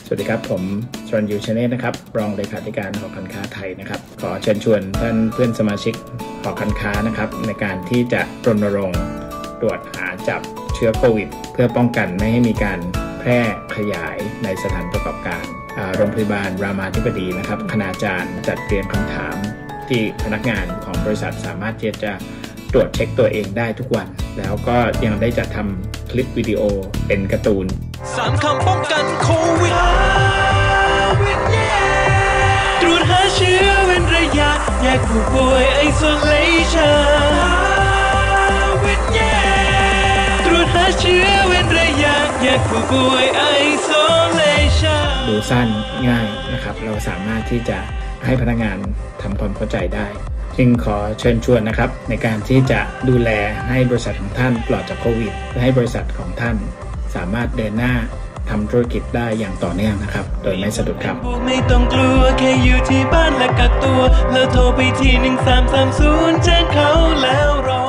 สวัสดีครับผมชรัญยูชเนตนะครับรองเลขาธิการหอการค้าไทยนะครับขอเชิญชวนท่านเพื่อนสมาชิกหอการค้านะครับในการที่จะรณรงค์ตรวจหาจับเชื้อโควิดเพื่อป้องกันไม่ให้มีการแพร่ขยายในสถานประกอบการโรงพยาบาลรามาธิบดีนะครับคณาจารย์จัดเตรียมคำถามที่พนักงานของบริษัทสามารถที่จะตรวจเช็คตัวเองได้ทุกวันแล้วก็ยังได้จัดทำคลิปวิดีโอเป็นการ์ตูน 3 คำป้องกันโควิดตรวจหาเชื้อเว้นระยะแยกผู้ป่วย isolation ตรวจหาเชื้อเว้นระยะแยกผู้ป่วย isolation ดูสั้นง่ายนะครับเราสามารถที่จะให้พนักงานทำความเข้าใจได้จึงขอเชิญชวนนะครับในการที่จะดูแลให้บริษัทของท่านปลอดจากโควิดและให้บริษัทของท่านสามารถเดินหน้าทำธุรกิจได้อย่างต่อเนื่องนะครับโดยไม่สะดุดครับไม่ต้องกลัวแค่อยู่ที่บ้านและกักตัวแล้วโทรไปที่1330แจ้งเขาแล้วรอ